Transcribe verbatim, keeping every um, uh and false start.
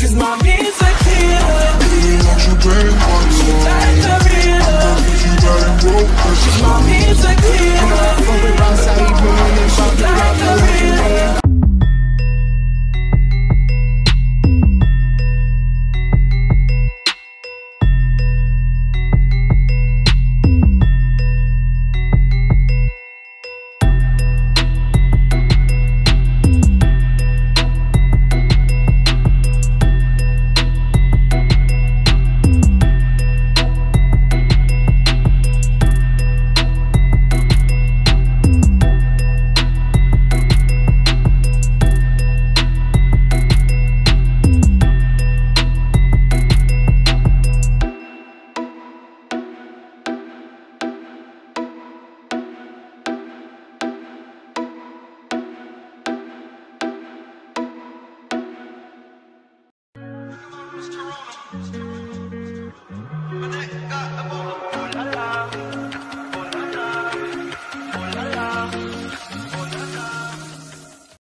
Cause mommy's a killer. Don't you bang on your Like a real. Cause you got it broke. Cause Mommy's a killer. Fuck with outside, even when they fuck it up, Like a real. Corona.